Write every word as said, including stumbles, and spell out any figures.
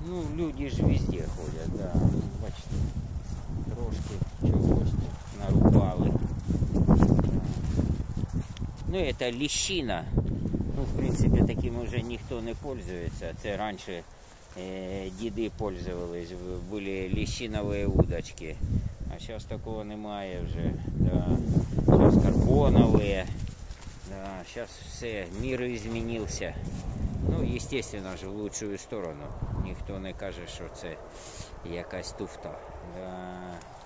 Ну, люди ж везде ходять, да. Ну, бачите, трошки чогось тут нарубали. Ну, это лещина. Ну, в принципі, таким уже ніхто не пользується. Це раніше э, діди пользовались, були лещинові удочки. А зараз такого немає вже. Да. Зараз карбонові. Да. Зараз все, мир змінився. Ну, естественно ж, в лучшую сторону. Ніхто не каже, що це якась туфта. Да.